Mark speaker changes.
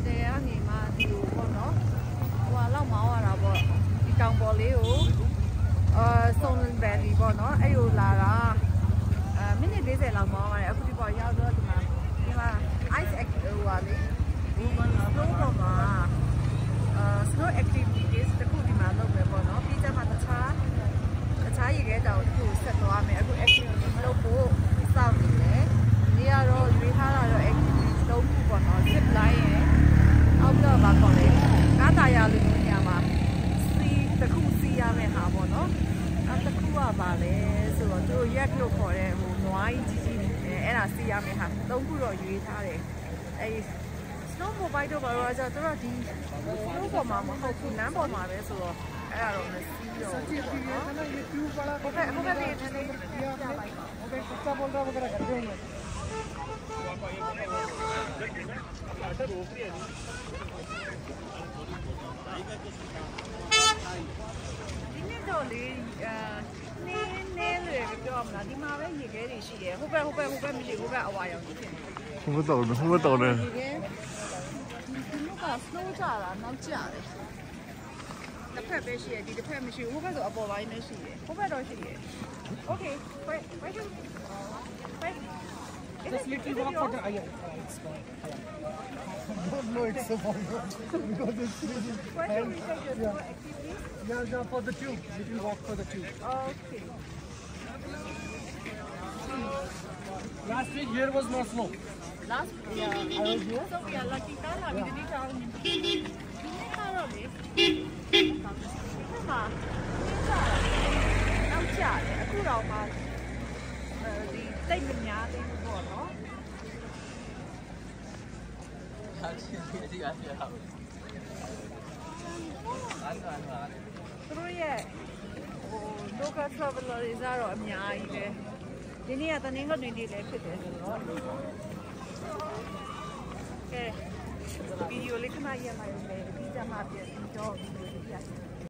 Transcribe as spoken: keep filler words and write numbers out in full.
Speaker 1: တယ်ကနေမှဒီကိုပေါ့နော်ဟိုကတော့မောင်းရတာပေါ့ဒီတောင်ပေါ်လေးကိုအာစုံလင်ဗယ်လီပေါ့နော်အဲ့ကိုလာတာအာမိနစ်၄၀လောက်မောင်းရတယ်အခုဒီပေါ်ရောက်တော့ဒီမှာဒီမှာ ice act ဟိုပါလေဒီတော့တော့မှာအာ snow activities တခုဒီမှာလုပ်မယ်ပေါ့နော်ပြီးကြမှာတခြားတခြားရေခဲတောင်တခုဆက်သွားမယ်အခု activity လုပ်ဖို့စောင့်နေတယ်ဒီကတော့ရွေးထားတာတော့ activity သုံးခုပေါ့နော် zip line ရယ်အောက်တော့ဘာခေါ်လဲကားတာယာလူမျိုးညမှာစီတခုစီရမယ်ဟာပေါ့နော်အဲ့တခုကပါလဲဆိုတော့သူတို့ရက်လို့ခေါ်တဲ့ဟိုနွားကြီးကြီးကြီးအဲ့ဒါစီရမယ်ဟာသုံးခုတော့ရွေးထားတယ်အဲ့ snow mobile တော့ဘာလို့လဲဆိုတော့သူတို့ဒီ snow ပေါ်မှာမဟုတ်ဘူးလမ်းပေါ်မှာပဲဆိုတော့အဲ့ဒါတော့မစီးတော့ဘူးနော်ဟုတ်ကဲ့ဟုတ်ကဲ့ဒီနေ့နေပြပါပါဟုတ်ကဲ့စပ်ပေါ်တော့ကြရတယ်ဒီနေ့တော့လေအာနင်းနင်းလေပြောမလားဒီမှာပဲရေခဲတွေရှိတယ်ဟုတ်ကဲ့ဟုတ်ကဲ့ဟုတ်ကဲ့မရှိဟုတ်ကဲ့အဝါရောင်ကြီးဖြစ်နေ
Speaker 2: ဘုမတော်ဘုမတော်လေ
Speaker 1: ဒီက snow ကြတာနောက်ကျတယ်တစ်ဖက်ပဲရှိရဒီတစ်ဖက်မရှိဘူးဟိုဘက်ဆိုအပေါ်ပိုင်းပဲရှိတယ်ဟိုဘက်တော့ရှိတယ် Okay wait wait wait
Speaker 3: Just little walk for the eye. It's fine. I don't know it's a fun because it's really
Speaker 1: where should we take the
Speaker 3: yeah.
Speaker 1: activity?
Speaker 3: Yeah, yeah, for the tube. Little walk for the tube.
Speaker 1: Okay.
Speaker 3: Last week here was no snow.
Speaker 1: Last yeah, I was here. So we are lucky that we didn't travel. We didn't travel. Ha. Now, yeah, I could have had the thing in the other one, no? သူတို့ရဲ့ဟို local traveler တွေကတော့အများကြီးပဲဒီနေ့ကတနင်္ဂနွေနေ့လည်းဖြစ်တယ်ဆိုတော့ကဲဗီဒီယိုလေးခဏရက်လိုက်မယ်ပြီးကြမှာပြန်ပြီးတော့ဗီဒီယိုလေးပြ